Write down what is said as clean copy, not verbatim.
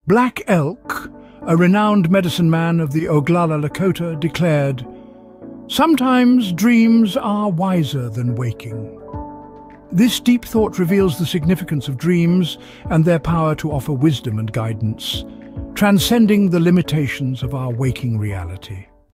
Black Elk, a renowned medicine man of the Oglala Lakota, declared, "Sometimes dreams are wiser than waking." This deep thought reveals the significance of dreams and their power to offer wisdom and guidance, transcending the limitations of our waking reality.